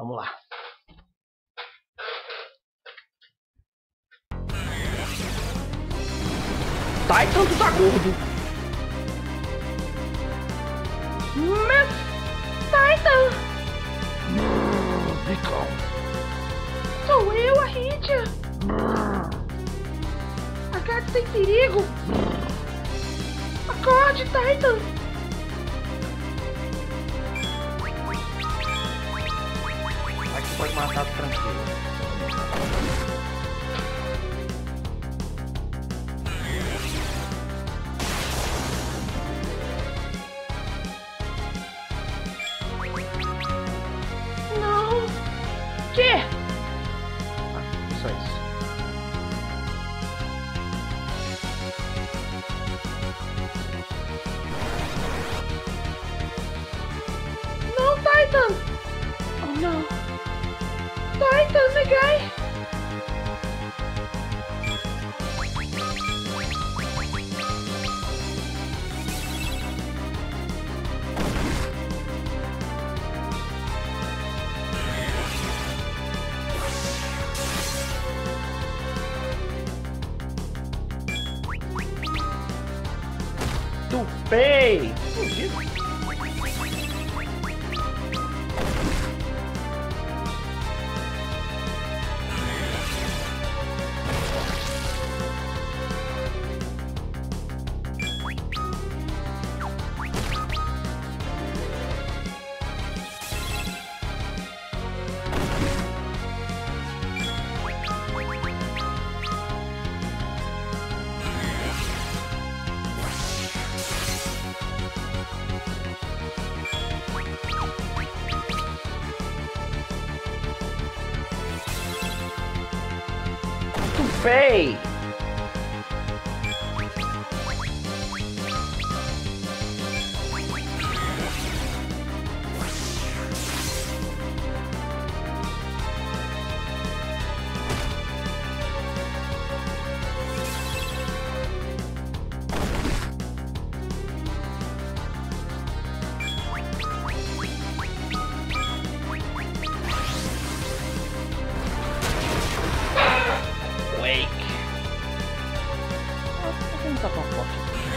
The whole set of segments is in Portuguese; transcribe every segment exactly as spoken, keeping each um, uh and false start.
Vamos lá. Titan, tu tá gordo. Mas... Titan! Bicão. Sou eu, a Rydia. A Gato tem perigo. Acorde, Titan. Aqui pode matar tranquilo. Não. Que? Ah, só isso. Não, Titan. Oh, não. Titan, negai. Tupei! Fugido. Tupei! Wake! Ah, por que não tá tão forte?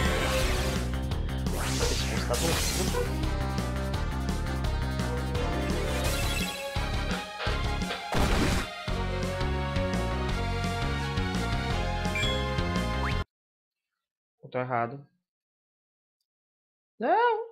Esse monstro tá tão... Eu tô errado. Não!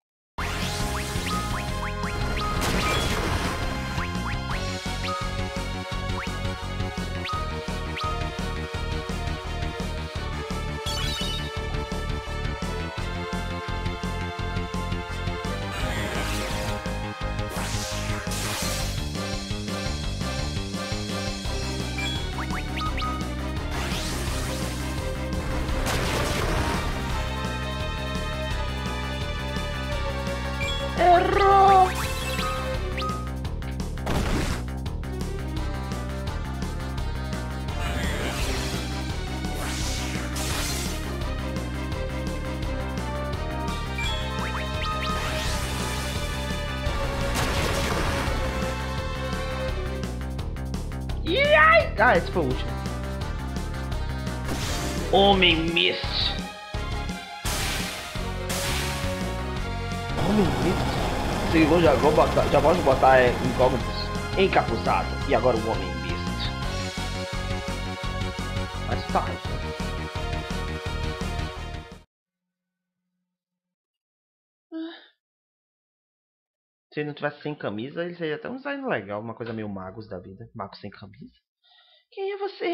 Errou! Ih, ai! Ah, esse foi o último. Homem Mist. Homem Mist? Sim, vou já, vou botar, já posso botar é, incógnitos encapuzado. E agora o Homem Mist. Mas tá. Se ele não tivesse sem camisa, ele seria até um design legal. Uma coisa meio magos da vida. Magos sem camisa. Quem é você?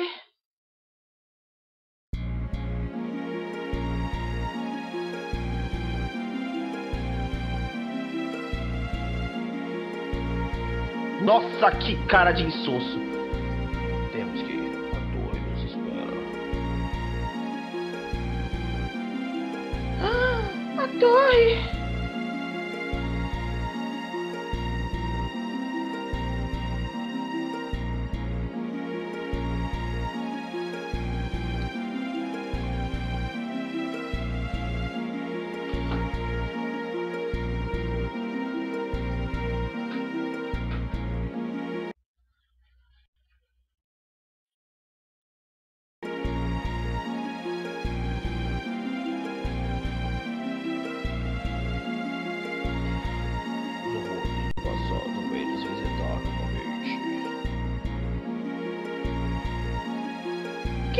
Nossa, que cara de insosso. Temos que ir. A torre nos espera. Ah, a torre!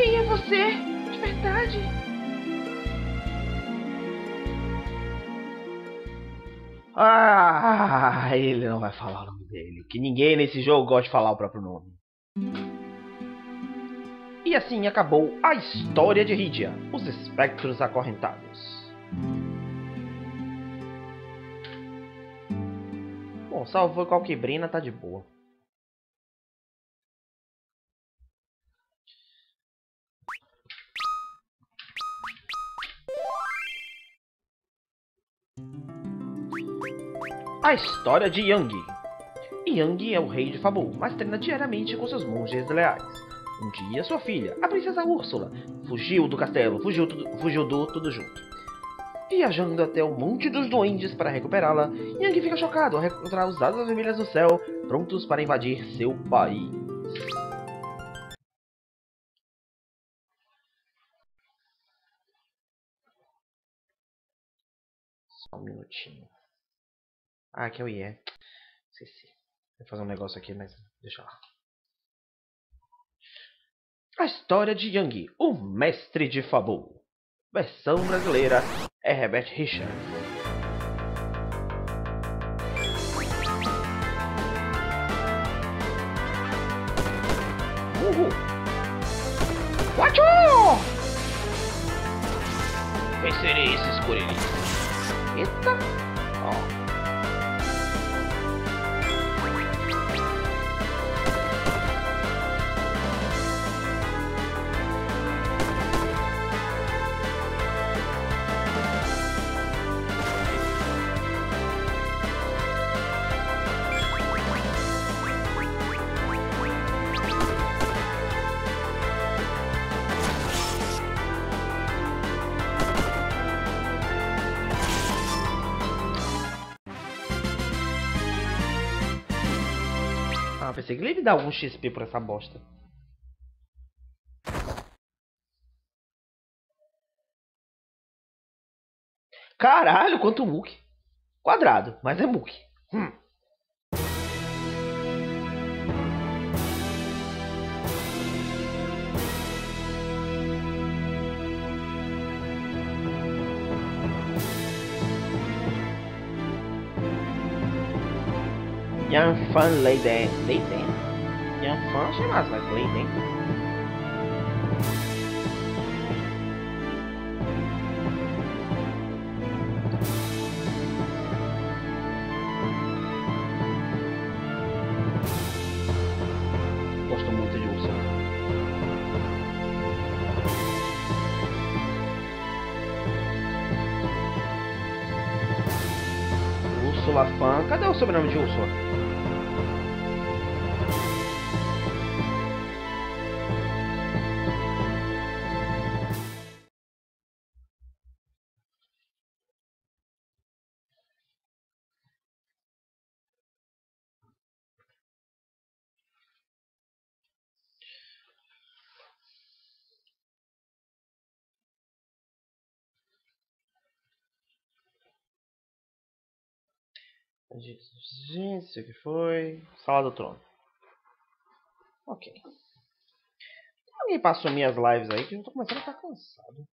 Quem é você? De verdade? Ah, ele não vai falar o nome dele. Que ninguém nesse jogo gosta de falar o próprio nome. E assim acabou a história de Rydia, os espectros acorrentados. Bom, salvou qualquer brina, tá de boa. A história de Yang. Yang é o rei de Fabul, mas treina diariamente com seus monges leais. Um dia, sua filha, a princesa Úrsula, fugiu do castelo, fugiu, tudo, fugiu do tudo junto. Viajando até o Monte dos Duendes para recuperá-la, Yang fica chocado ao encontrar os asas vermelhas do céu, prontos para invadir seu país. Só um minutinho. Ah, aqui é o I E. Esqueci. Vou fazer um negócio aqui, mas deixa lá. A história de Yang, o mestre de Fabul. Versão brasileira é Herbert Richards. Uhul! Wachoo! Vencerei esse escurilho. Eita! Ó. Ah, pensei que ele ia me dar algum X P por essa bosta. Caralho, quanto Muk. Quadrado, mas é Muk. Hum. Yanfan Leiden. Leiden? Yanfan, sei lá, mas Leiden. Gosto muito de Úrsula. Úrsula Fan. Cadê o sobrenome de Úrsula? Gente, isso aqui foi... Sala do Trono. Ok. Alguém passou minhas lives aí que eu tô começando a ficar cansado.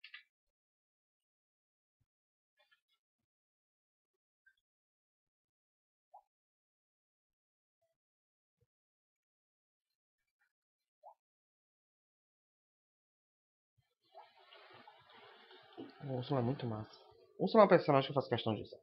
O Úrsula é muito massa. O Úrsula é uma personagem que eu faço questão de usar.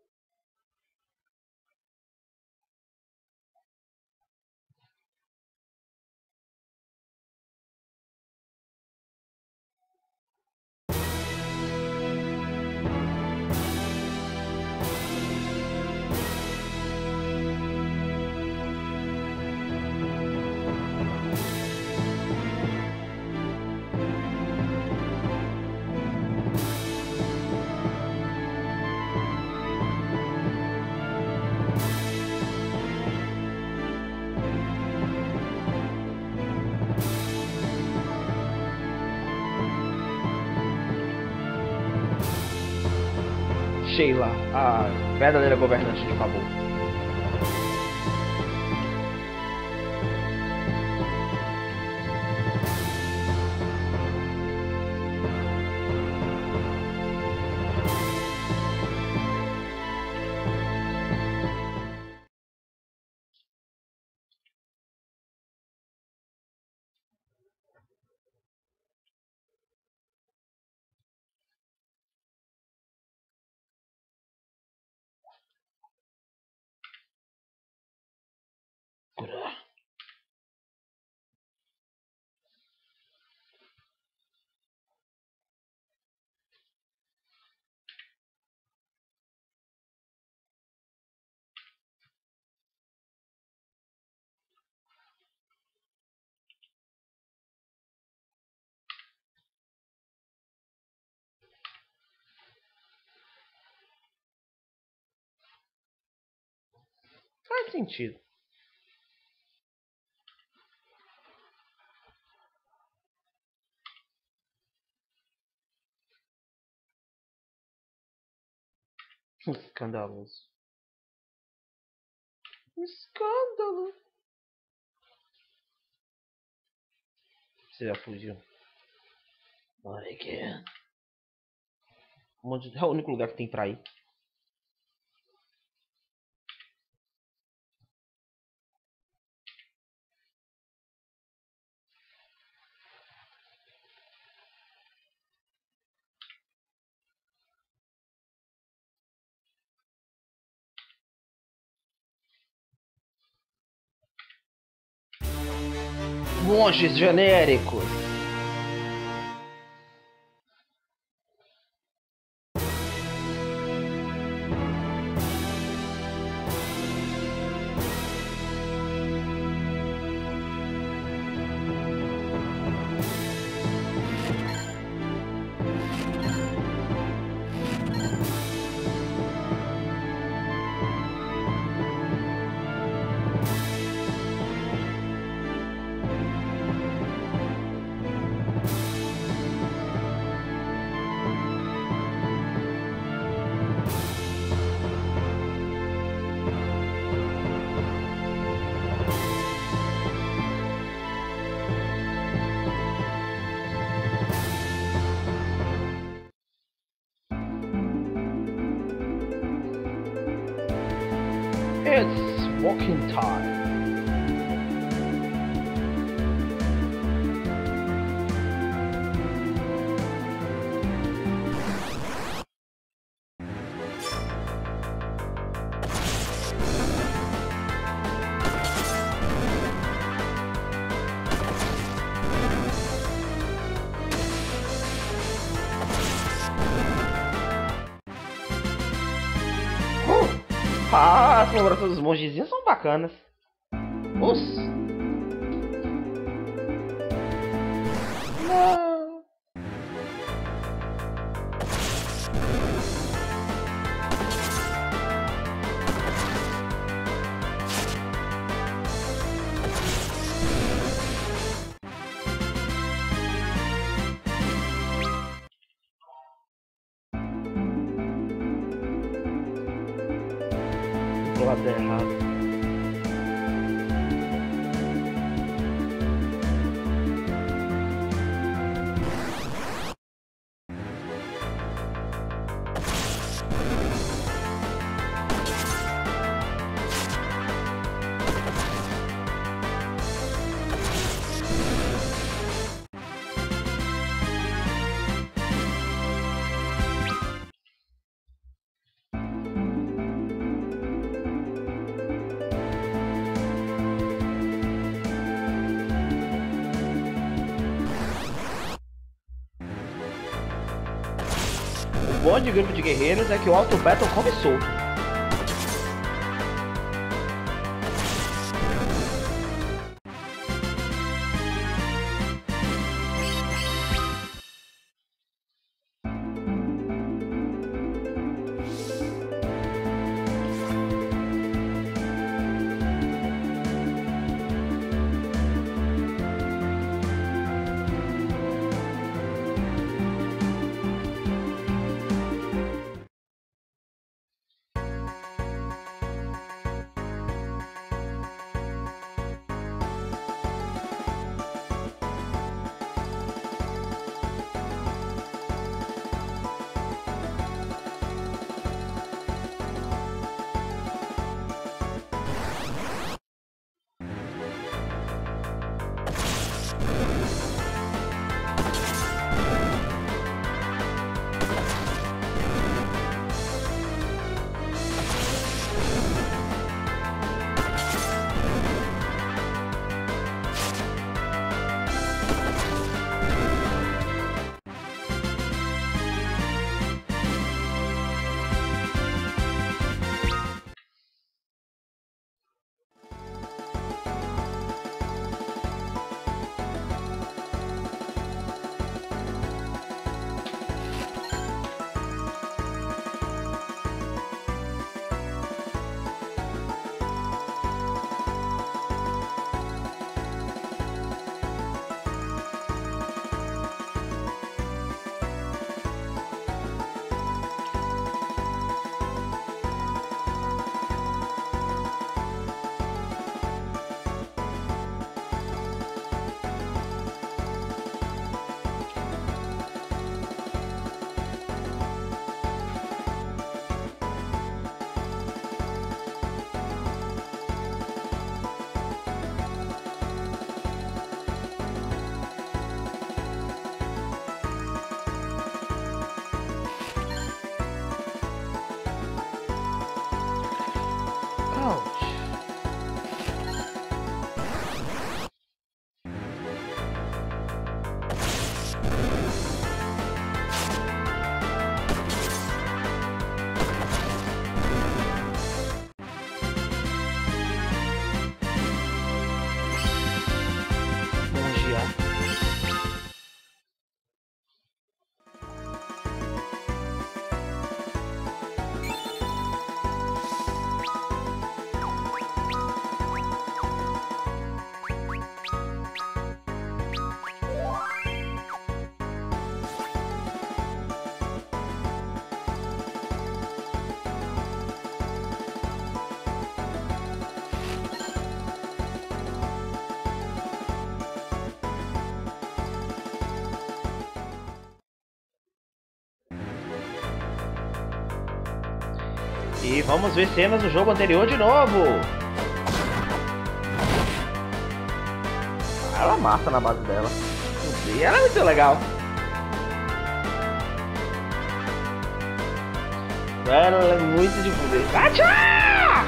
Sheila, a verdadeira governante de Fabul. Faz sentido. Escandaloso. Escândalo. Você já fugiu. Not again. Um monte de... É o único lugar que tem pra ir. Monges genéricos. It's walking time. Ah, as colaborações dos mongezinhos são bacanas. Os... Não. Pro lado errado. O bom de grupo de guerreiros é que o auto battle come solto. E vamos ver cenas do jogo anterior de novo. Ela massa na base dela. E ela é muito legal. Ela é muito de poder. Atia!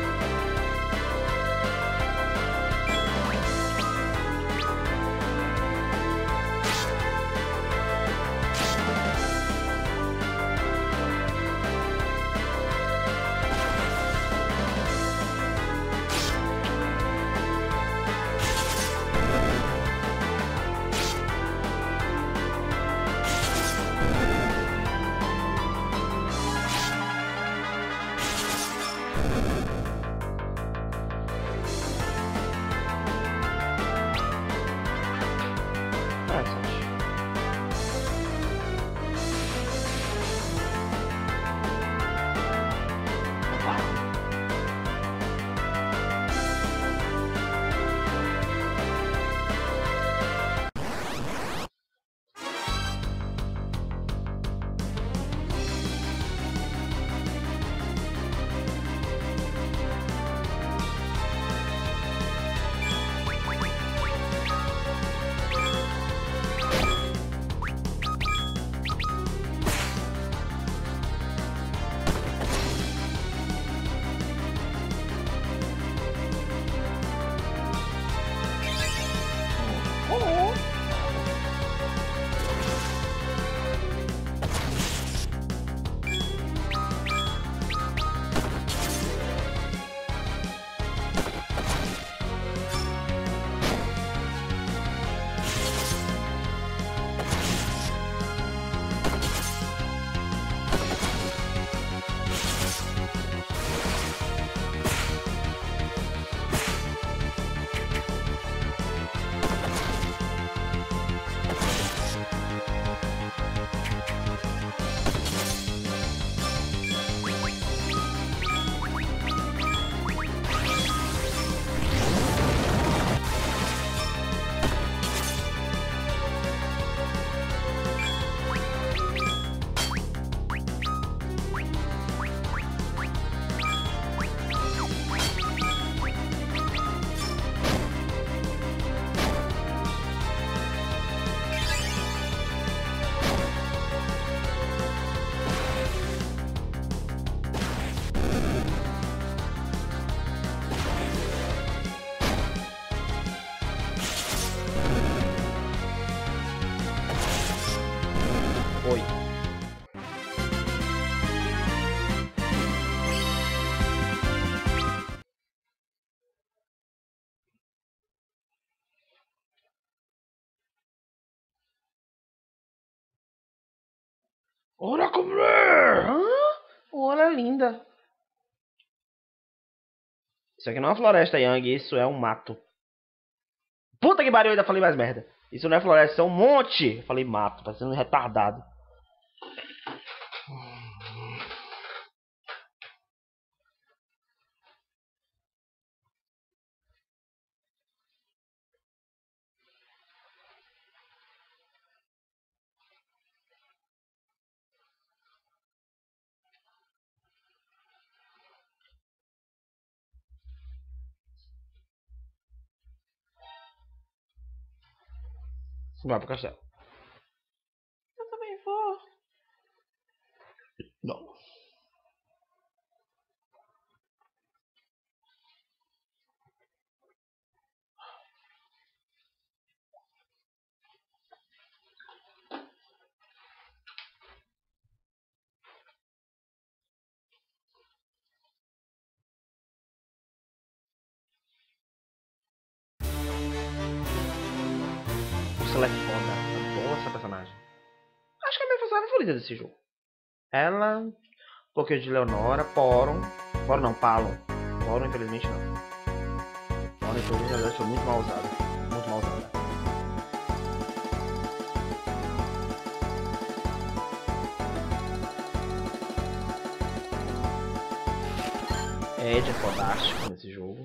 Oi. Olha como é! Hã? Olha, linda. Isso aqui não é uma floresta, Yang. Isso é um mato. Puta que pariu, eu ainda falei mais merda. Isso não é floresta, isso é um monte. Eu falei mato, parecendo um retardado. Vai pro castelo. Eu também vou. Não. Ela é foda. Boa essa personagem. Acho que é a minha personagem favorita desse jogo. Ela, um pouquinho de Leonora, Poron. Poron não, Palon. Poron, infelizmente, não. Poron, infelizmente, na verdade, foi muito mal usada. Muito mal usada. Ed é fodástico nesse jogo.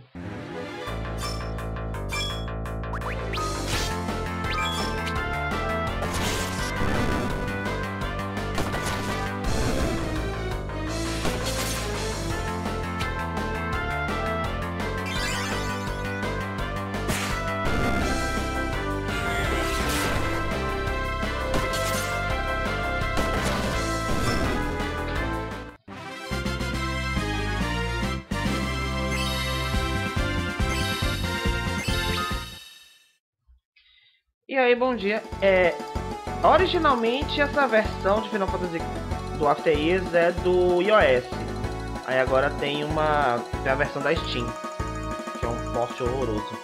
E aí, bom dia. É, originalmente essa versão de Final Fantasy do After Years é do iOS. Aí agora tem uma tem a versão da Steam, que é um porte horroroso.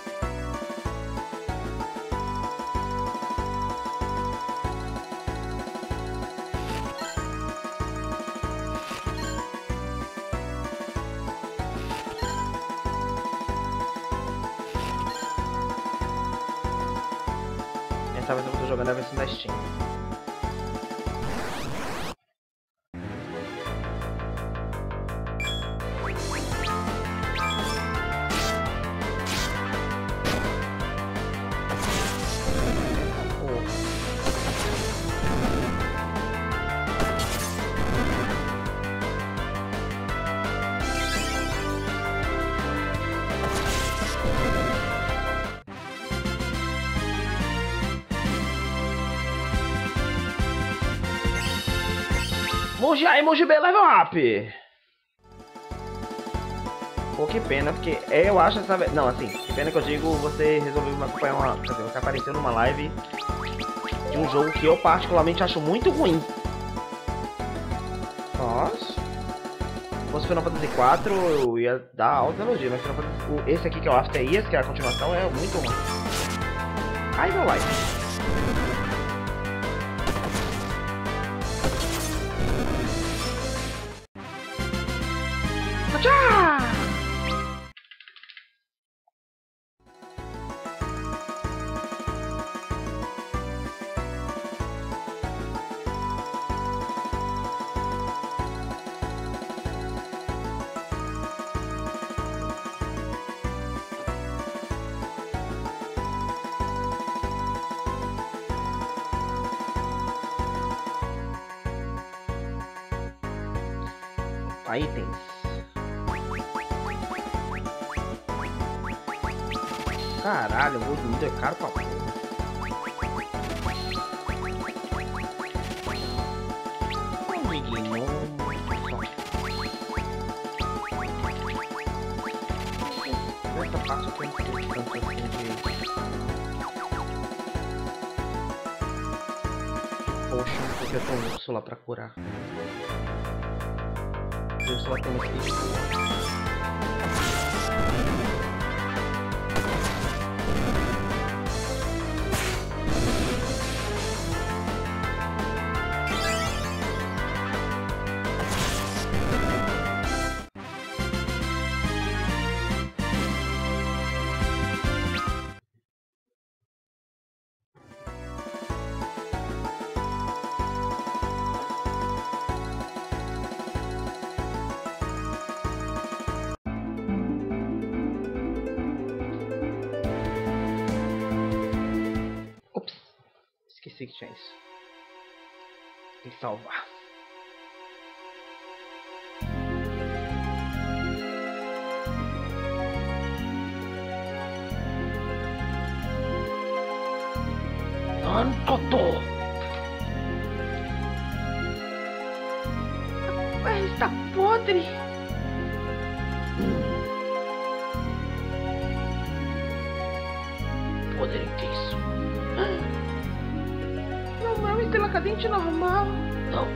Essa versão que eu tô jogando é a versão da Steam. Monge A e Monge B level up! Pô, que pena, porque eu acho essa... Não, assim, que pena que eu digo, você resolveu me acompanhar uma... Quer dizer, você apareceu numa live de um jogo que eu particularmente acho muito ruim. Nossa. Se fosse Final Fantasy quatro, eu ia dar alta elogio, mas Final Fantasy... esse aqui que é o After Years, que é a continuação, é muito ruim. Ai, meu like. Tchau! Itens. Caralho, o mundo é caro pra porra. Essa parte aqui eu não sei tanto assim de... Poxa, porque eu tenho um urso lá pra curar. O urso lá tem uma kit boa. Esqueci que tinha isso. Tem que salvar. Ankoto! Mas está podre! Podre que isso? Não é uma estrela cadente normal. Não.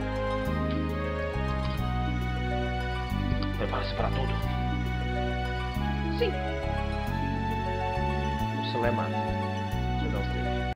Prepara-se para tudo. Sim. O celular é massa. Deixa eu dar o save.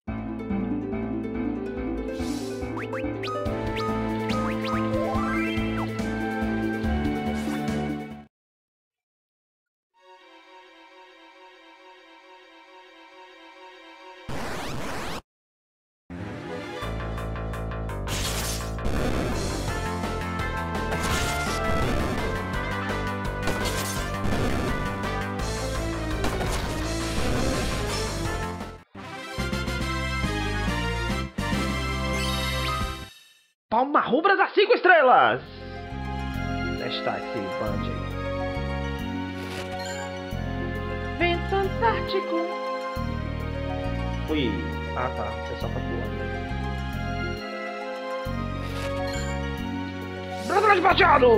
Palma rubra das cinco estrelas! Testar esse band aí. Vento Antártico! Ui! Ah tá, você só tá pulando. Brasileiro de prateado!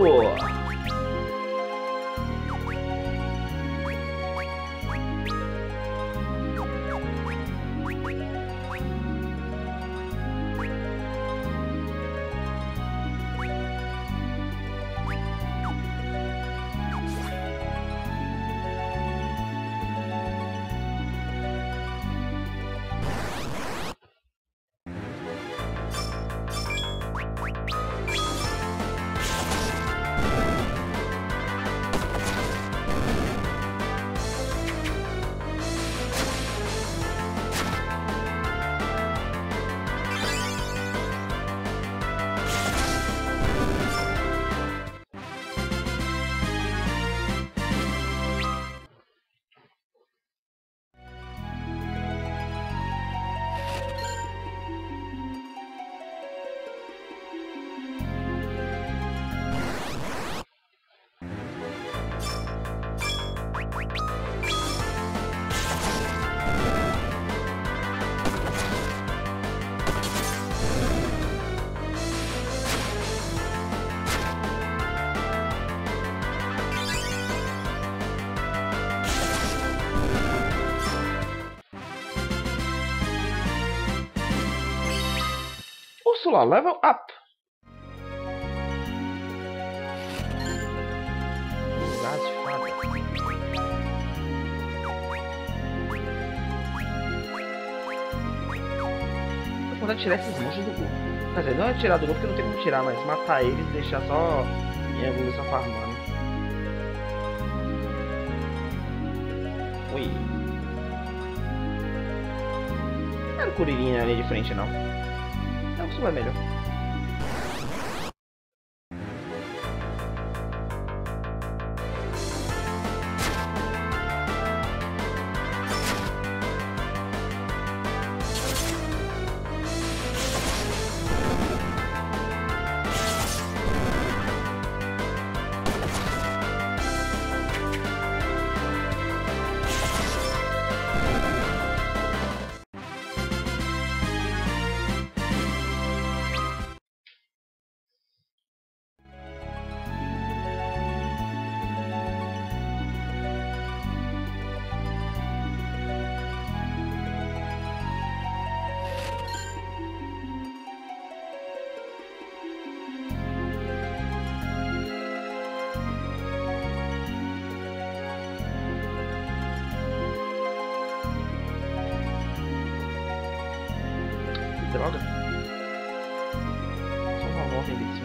Úrsula, level up. Gás de fada. Vou tentar tirar esses monstros do grupo. Quer dizer, não é tirar do grupo porque não tem como tirar, mas matar eles e deixar só minha evolução farmando. Ui. Não era o Kuririn ali de frente, não. Não, isso vai melhor. Droga. Só uma volta imbecil.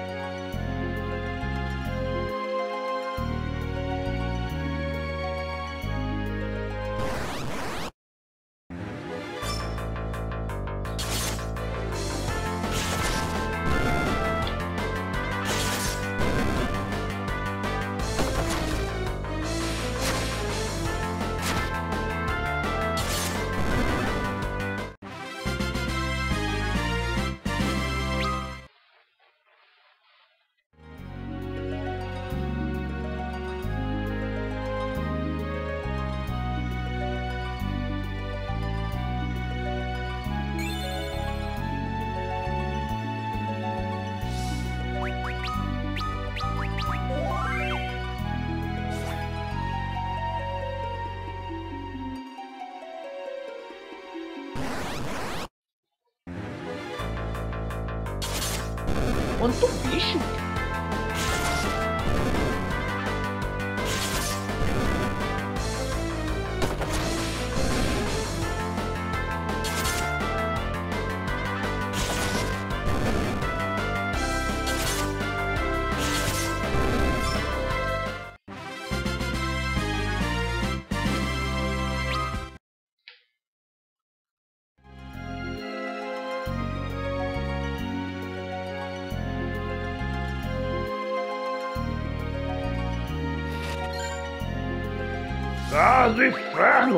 Quanto bicho! Ah, do inferno!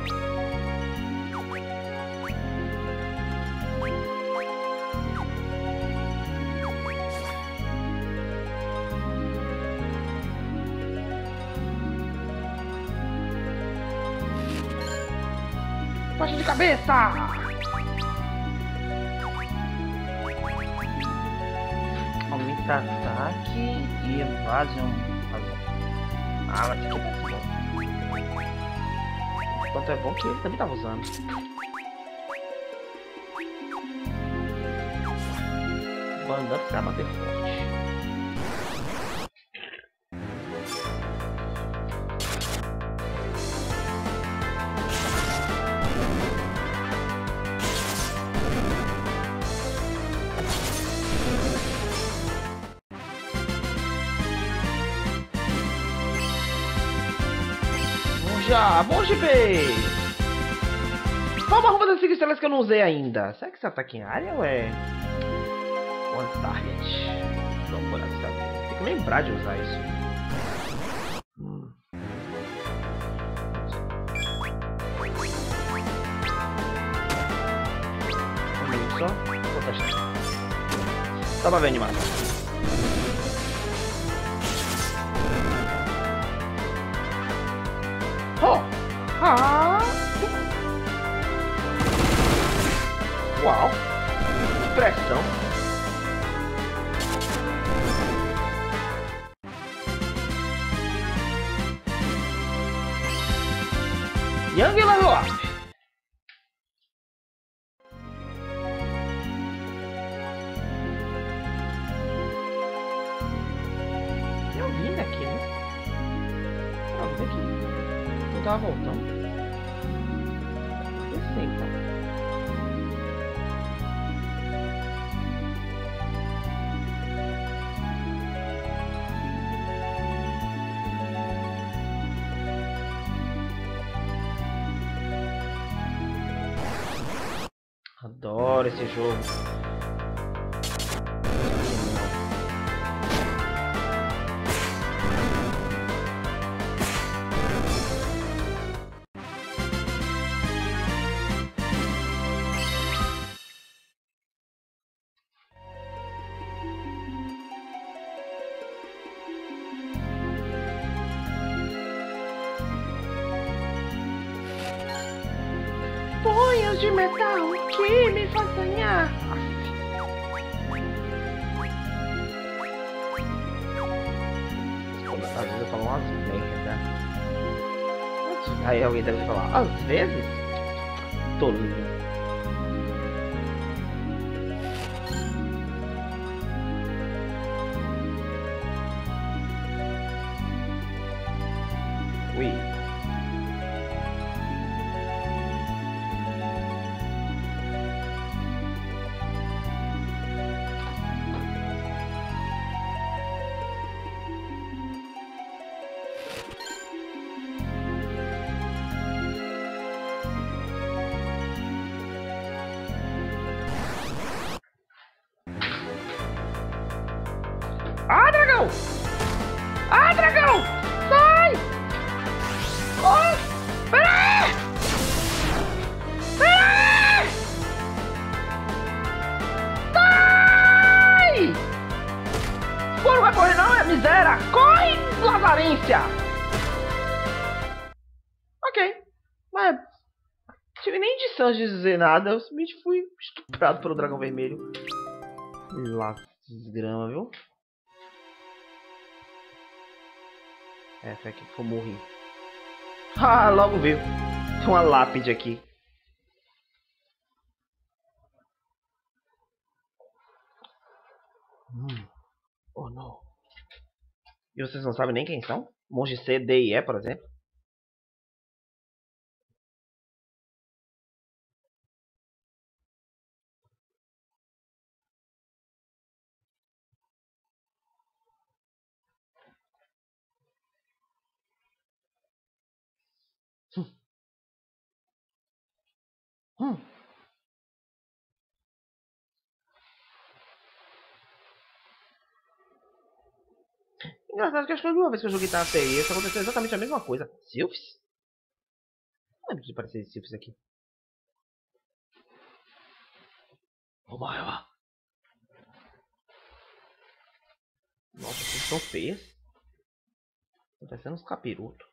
Faixa de cabeça! Aumenta ataque e evasão. Ah, mas que é bom. Quanto é bom que ele também tava usando. Bandando pra bater forte. Já, bom G P! Vamos arrumar das cinco estrelas que eu não usei ainda. Será que esse ataque em área ou é one target? Vamos por saber. Tem que lembrar de usar isso. Hum. Um minuto só. Vou testar. Só pra ver a animação. Oh! Ah! Uau! Que pressão! Yang level up! aqui, né? Ah, vou ver aqui. Não tava voltando. Vou descer então. Adoro esse jogo. Punhos de metal que me faz sonhar. Às vezes eu falo umas merda. Aí alguém deve falar, às vezes? Tolinho. Ui. Ah, dragão! Ah, dragão! Sai! Corre! Pera aí! Pera aí! Sai! Pô, não vai correr não, é miséria! Corre, lazarência! Ok. Mas... não tive nem edição de dizer nada. Eu simplesmente fui estuprado pelo dragão vermelho. Lá, desgrama, viu? É, foi aqui que eu morri. Ah, logo viu. Tem uma lápide aqui. Hum. Oh, não. E vocês não sabem nem quem são? Monge C, D e E, por exemplo. Hum. Hum. Engraçado que acho que a última vez que eu joguei na T I, isso aconteceu exatamente a mesma coisa. Sylphs? Não lembro de aparecer Sylphs aqui. Oh, maior. Nossa, vocês são feias. Estão parecendo uns capirotos.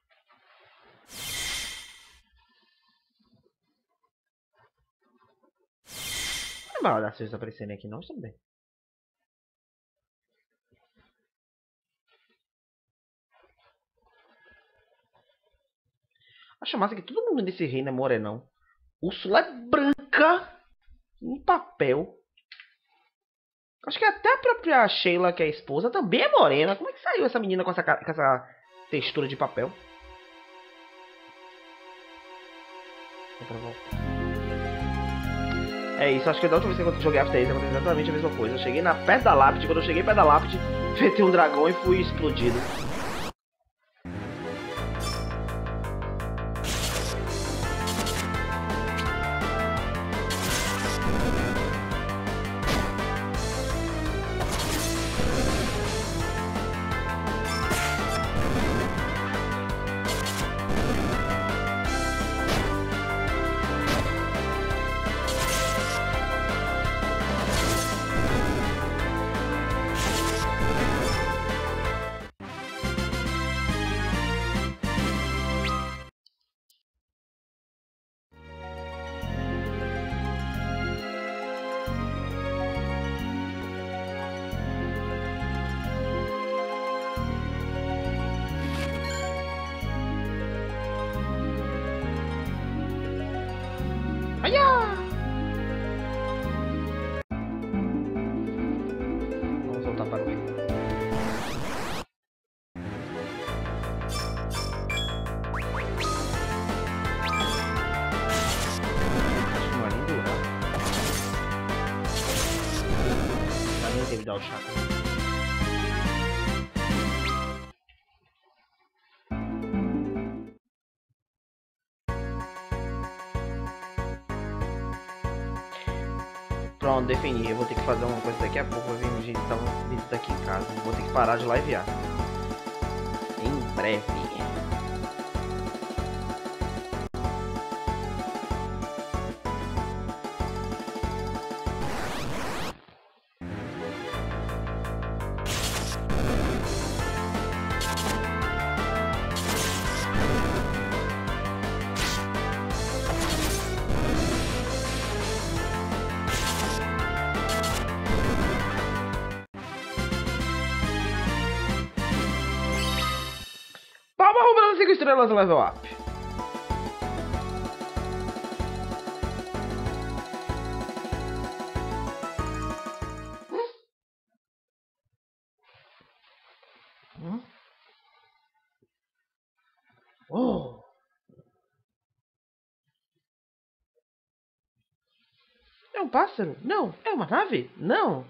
Não vai dar Sylphs aparecerem aqui não, também. Acho massa que todo mundo nesse reino é morenão. Úrsula é branca em papel. Acho que até a própria Sheila, que é a esposa, também é morena. Como é que saiu essa menina com essa, com essa textura de papel? É isso, acho que da última vez que eu joguei After Eight aconteceu exatamente a mesma coisa. Eu cheguei na perto da lápide, quando eu cheguei perto da lápide, enfrentei um dragão e fui explodido. Vamos voltar para o meio. Pronto, defini. Eu vou ter que fazer uma coisa daqui a pouco. Vai vir um visitar uma visita aqui em casa. Vou ter que parar de livear. Em breve. Palma roubando cinco estrelas level up. Hum? Oh. É um pássaro? Não. É uma nave? Não.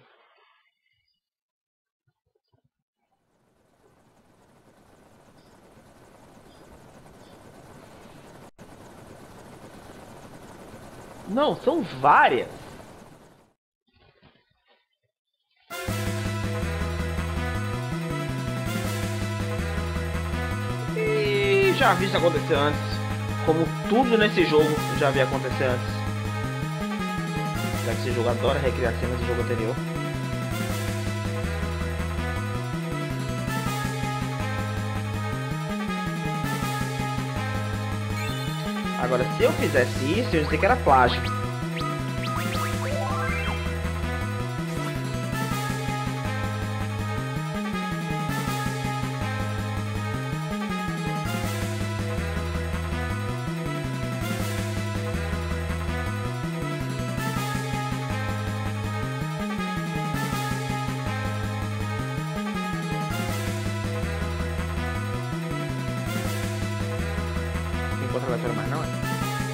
Não, são várias. E já vi isso acontecer antes. Como tudo nesse jogo, eu já vi acontecer antes. Já que esse jogo adora recriar cenas do jogo anterior. Agora, se eu fizesse isso, eu ia dizer que era plágio. Não encontra aleatório mais não, é?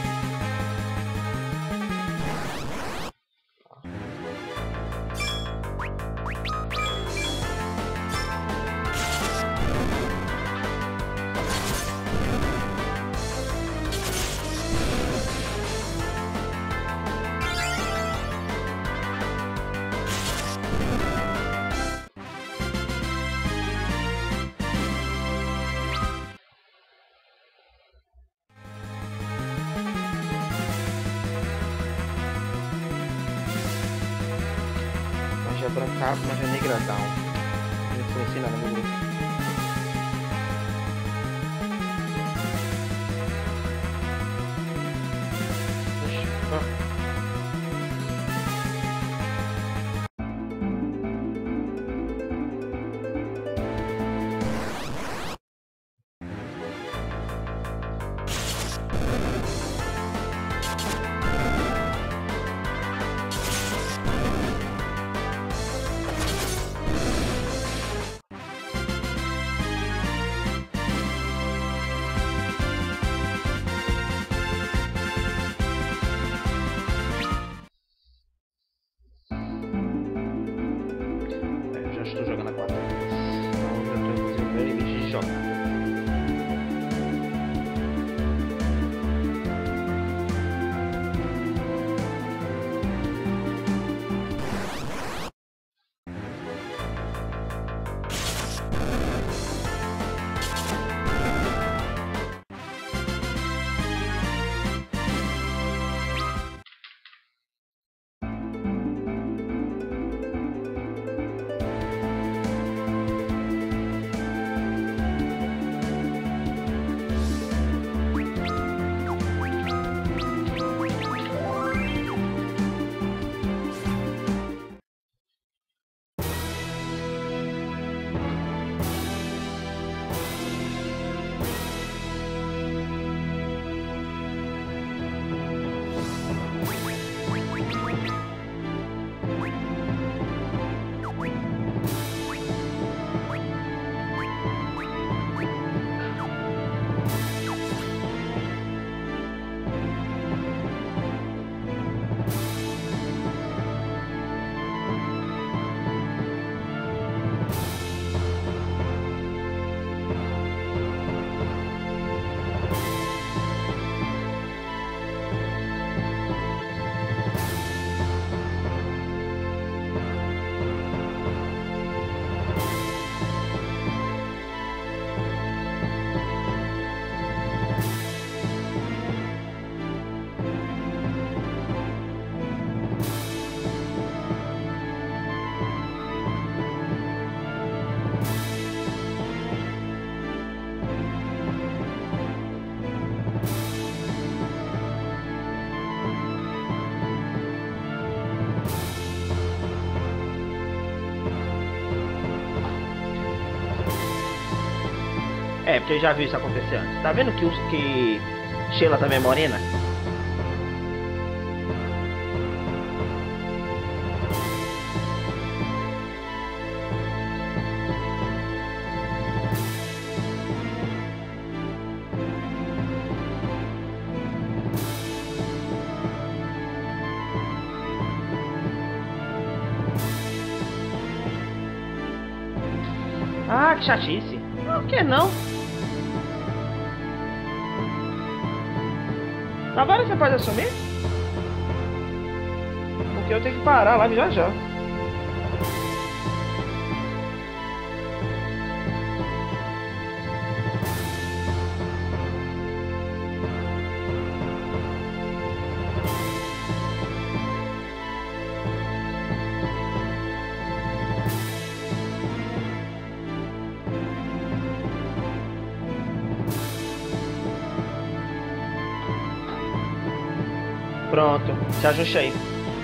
Magia branca, magia negra down. Não influencia nada no grupo. Oxi, ah. Estou jogando a quatro. Então já estou fazendo o meu limite de jogo. É, porque eu já vi isso acontecer antes. Tá vendo que, os, que Sheila também é morena? Ah, que chatice. Por que não? Agora você pode assumir? Porque eu tenho que parar a live já já. Pronto, se ajuste aí.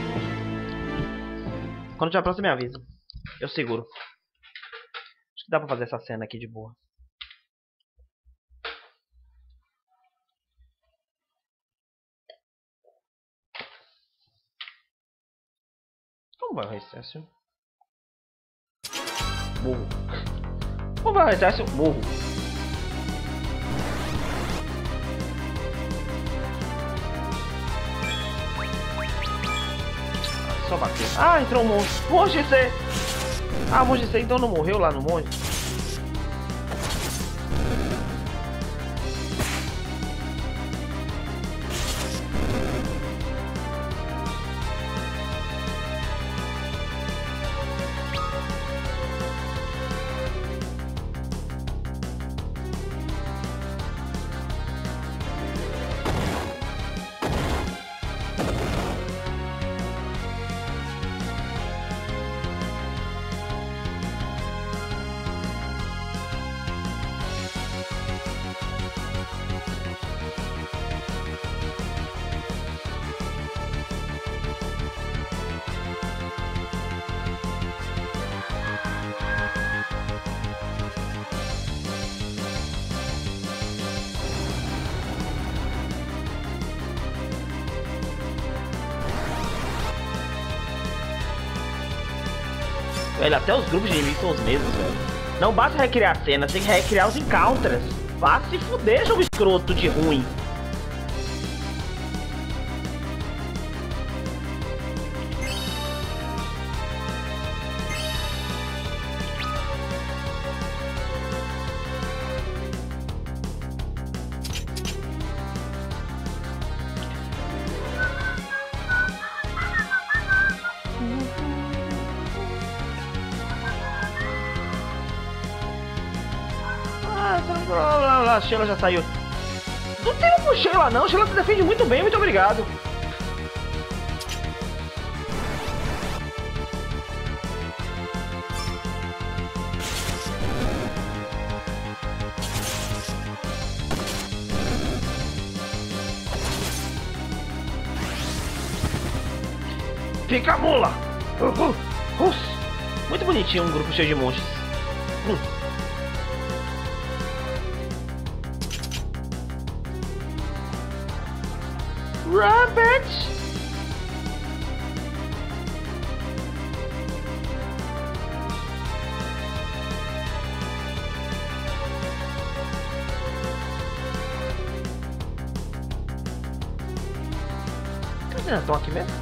Quando tiver próximo, me avisa. Eu seguro. Acho que dá pra fazer essa cena aqui de boa. Como vai o recesso? Morro. Como vai o recesso? Morro. Só bater. Ah, entrou um monstro. Monge C. Ah, Monge C então não morreu lá no monge? Velho, até os grupos de inimigos são os mesmos, velho. Não basta recriar cenas, tem que recriar os encounters. Vá se fuder, jogo escroto de ruim. A Sheila já saiu. Não tem um pro Sheila não, Sheila se defende muito bem, muito obrigado. Fica a mula! Uh, uh, uh. Muito bonitinho um grupo cheio de monstros. Hum. Rabbit! Cadê? Estão aqui mesmo?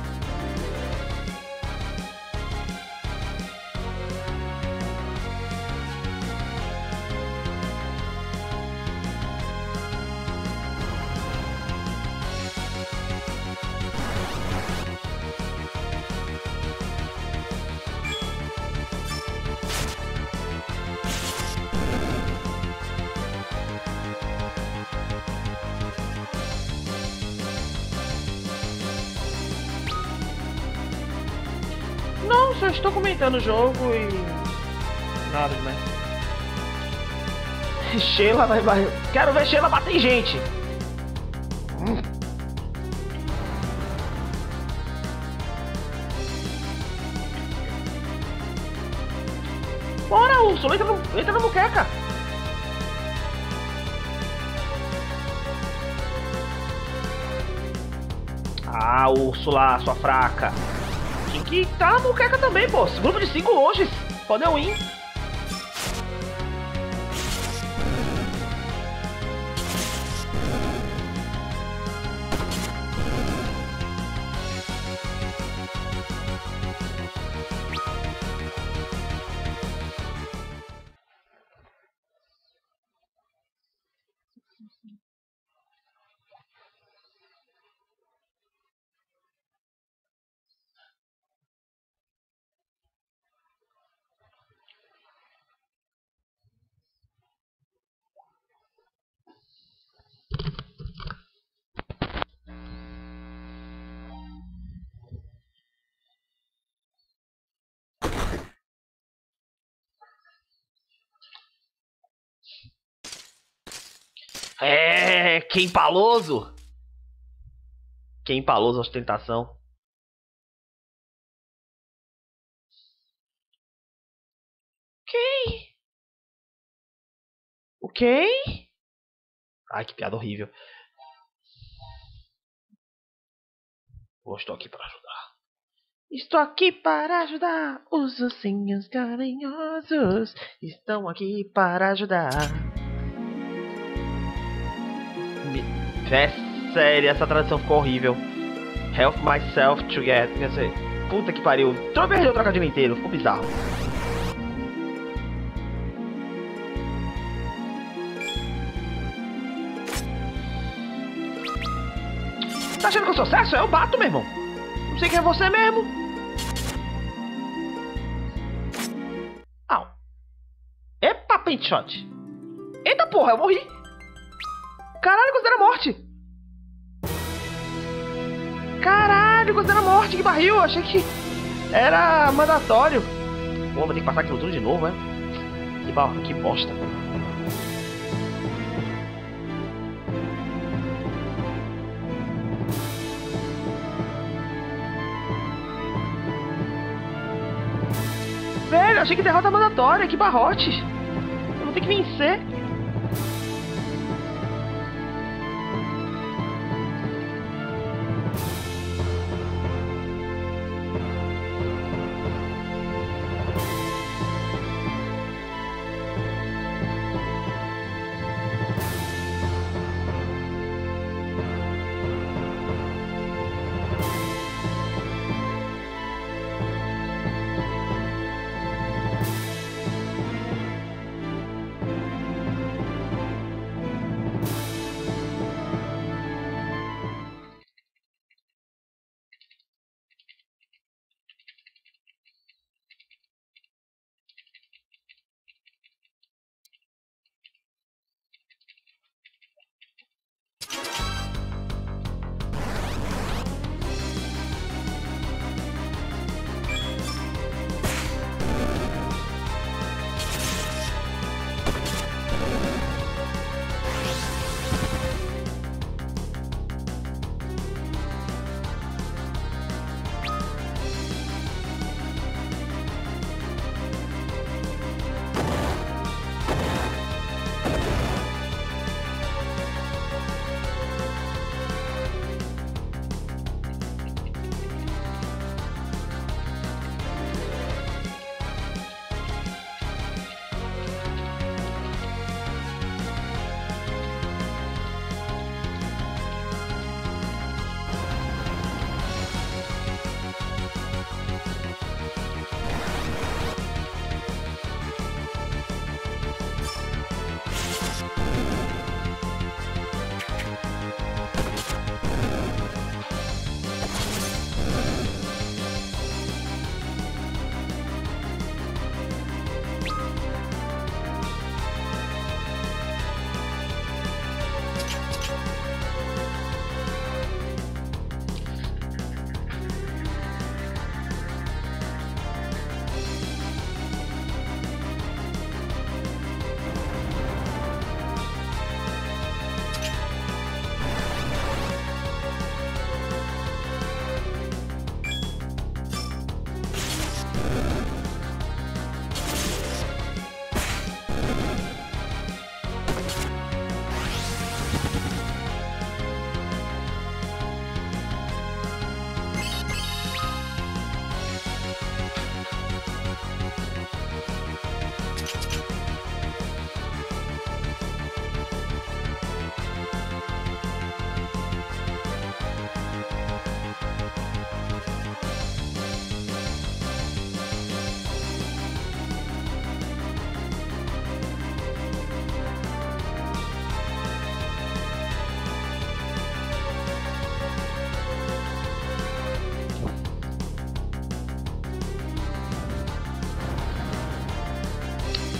Não, só estou comentando o jogo e... nada demais. Sheila vai... vai... Quero ver Sheila bater em gente! Hum. Bora, Úrsula! Entra no... entra na muqueca! Ah, Úrsula, sua fraca. Tinha que tá na muqueca também, pô. Esse grupo de cinco longe. Pode não ir. É, que empaloso. Que empaloso, ostentação. Ok. Ok. Ai, que piada horrível. Eu estou aqui para ajudar. Estou aqui para ajudar. Os ursinhos carinhosos estão aqui para ajudar. É sério, essa tradução ficou horrível. Help myself to get. Quer dizer, puta que pariu. Eu perdi o trocadilho inteiro, ficou bizarro. Tá achando que eu sou sucesso? Eu bato, meu irmão. Não sei quem é você mesmo. Au. Epa, paint shot. Eita porra, eu morri. Caralho, considera a morte. Caralho, considera a morte. Que barril. Eu achei que era mandatório. Pô, vou ter que passar aquilo tudo de novo, né? Que, ba... que bosta. Velho, achei que derrota mandatória, que barrote. Eu vou ter que vencer.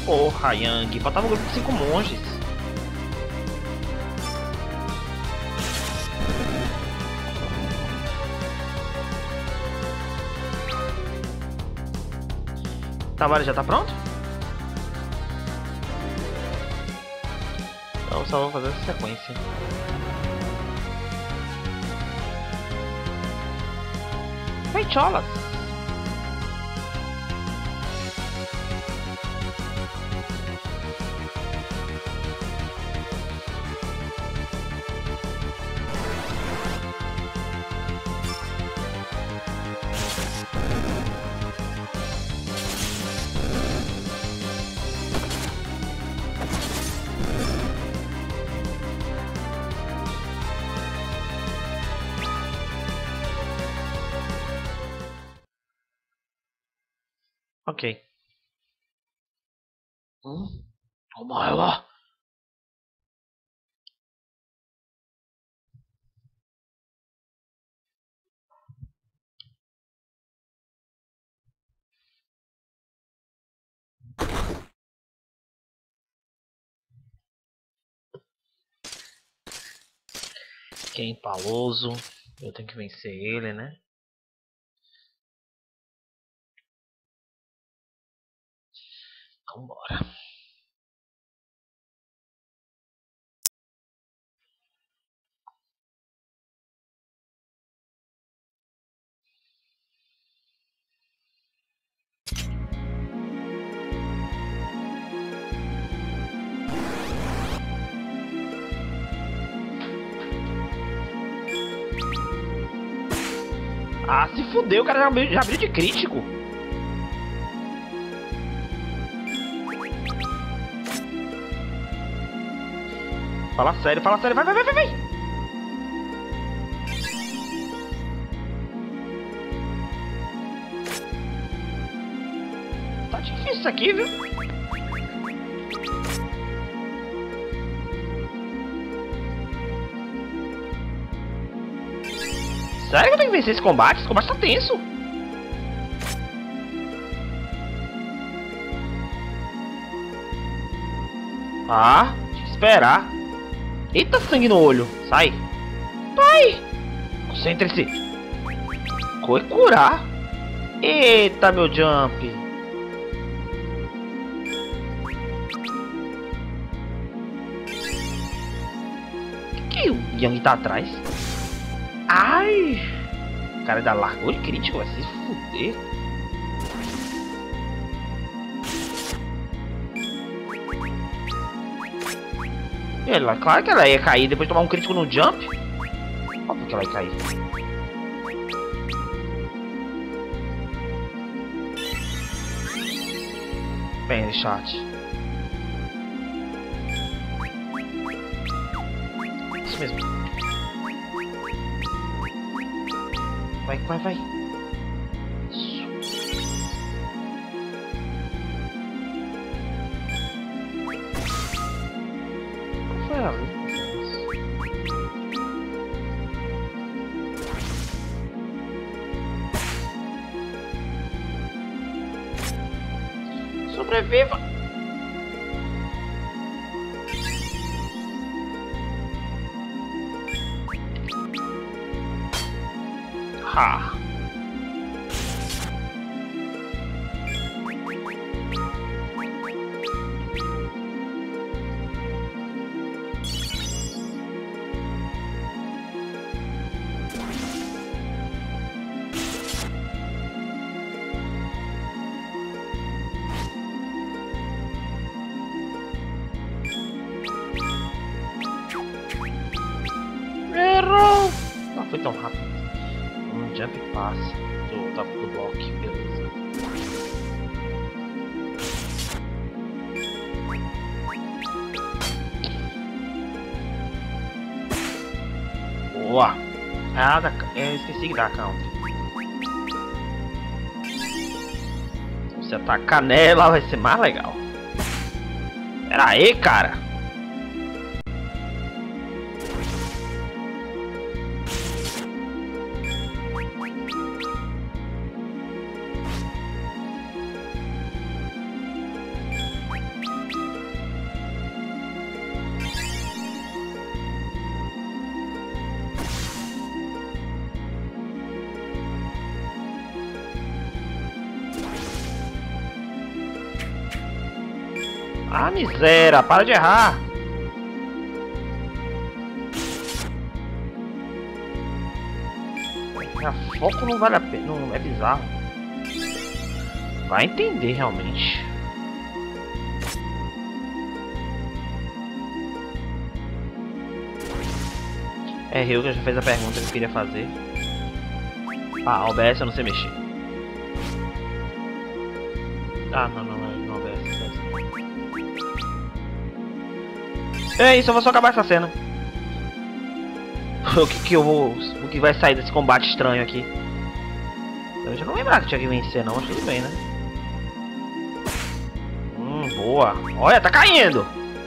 Porra, Yang. Faltava um grupo de cinco monges. Tá, vale, já tá pronto? Então só vou fazer essa sequência. Feitolas! Ok. Hum? Omae. Ken Paloso. Eu tenho que vencer ele, né? Vambora. Ah, se fudeu, o cara já abriu, já abriu de crítico. Fala sério, fala sério, vai, vai, vai, vai, vai. Tá difícil isso aqui, viu? Sério que eu tenho que vencer esse combate? Esse combate tá tenso. Ah, tinha que esperar. Eita, sangue no olho. Sai. Pai. Concentre-se. Coi curar. Eita, meu jump. Que o Yang tá atrás? Ai! O cara ainda largou de crítico, vai se fuder. Ela, claro que ela ia cair depois de tomar um crítico no jump. Óbvio que ela ia cair. Bem, chat. Isso mesmo. Vai, vai, vai. Isso. Qual foi a luta? Sobreviva! Ha! Errou! Não foi tão rápido. Um jump pass do, do, do bloco, beleza. Boa! Ah, da, eu esqueci de dar counter. Se atacar nela vai ser mais legal. Pera aí, cara! Ah, miséria, para de errar. A foco não vale a pena, não é bizarro. Vai entender realmente. É Rio que já fez a pergunta que eu queria fazer. Ah, O B S eu não sei mexer. Ah, não, não, não, não O B S. É isso, eu vou só acabar essa cena. O que que eu vou... O que vai sair desse combate estranho aqui? Eu já não lembrava que tinha que vencer não, mas tudo bem, né? Hum, boa. Olha, tá caindo!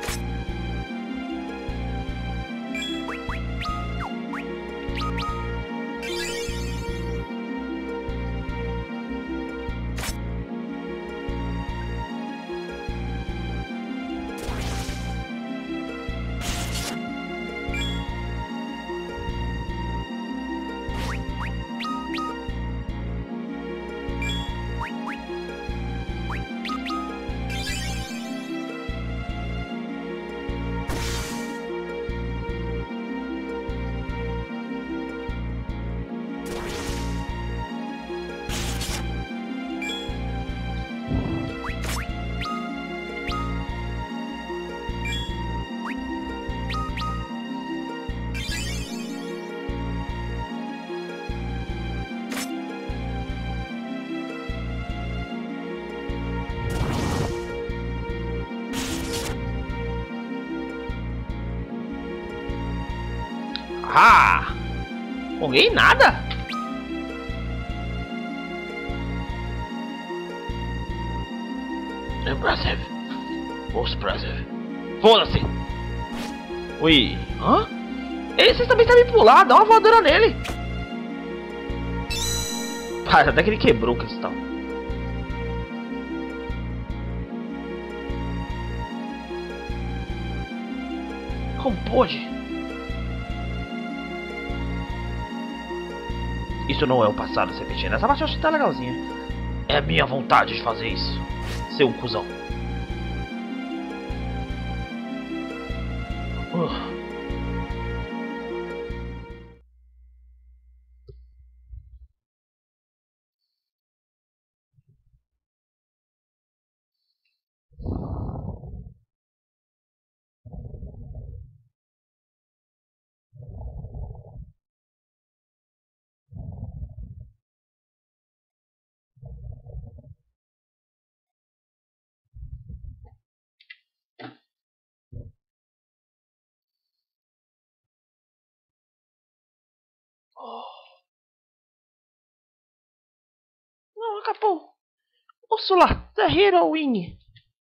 Ah! Ponguei nada? Impressive. Most impressive. Foda-se! Ui. Hã? Esse também tá me pular, dá uma voadora nele. Para, até que ele quebrou o cristal. Como pode? Isso não é o passado se repetindo. Essa parte eu acho que tá legalzinha. É minha vontade de fazer isso. Ser um cuzão. Uh. Não, acabou. Úrsula, the heroine.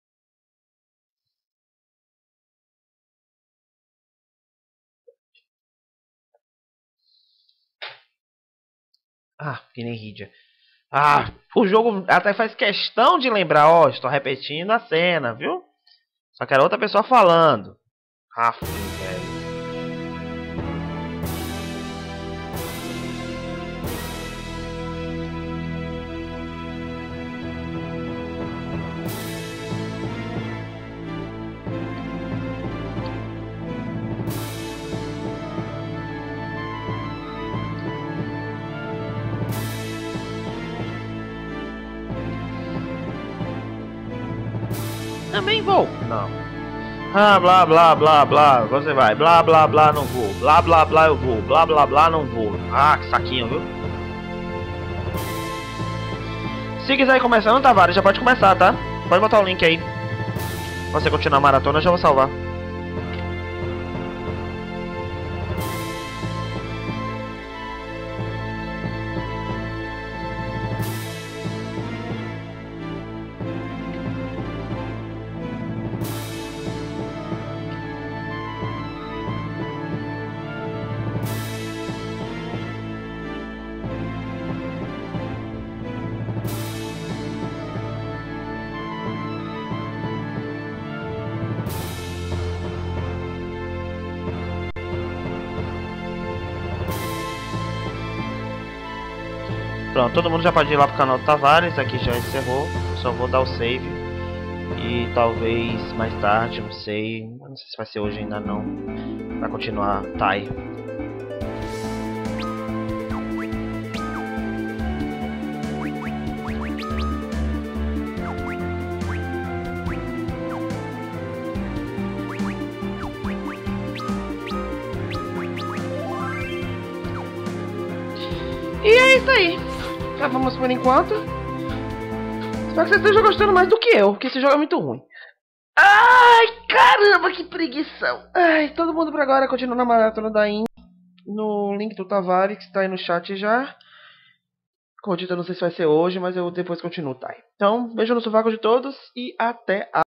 Ah, que nem Rydia. Ah, o jogo até faz questão de lembrar, ó, estou repetindo a cena, viu? Só que era outra pessoa falando. Ah, velho. Também vou. Não. Ah, blá, blá, blá, blá. Você vai. Blá, blá, blá, não vou. Blá, blá, blá, eu vou. Blá, blá, blá, não vou. Ah, que saquinho, viu? Se quiser ir começando, Tavares, já pode começar, tá? Pode botar o link aí. Pra você continuar a maratona, eu já vou salvar. Pronto, todo mundo já pode ir lá pro canal do Tavares, aqui já encerrou, só vou dar o save E talvez mais tarde, não sei. Não sei se vai ser hoje ainda não. Vai continuar Tai. E é isso aí. Acabamos por enquanto. Espero que vocês estejam gostando mais do que eu, porque esse jogo é muito ruim. Ai, caramba, que preguição. Ai, todo mundo por agora continua na maratona da In. No link do Tavares, que está aí no chat já. Acredito, eu não sei se vai ser hoje, mas eu depois continuo, tá? Então, beijo no sovaco de todos e até a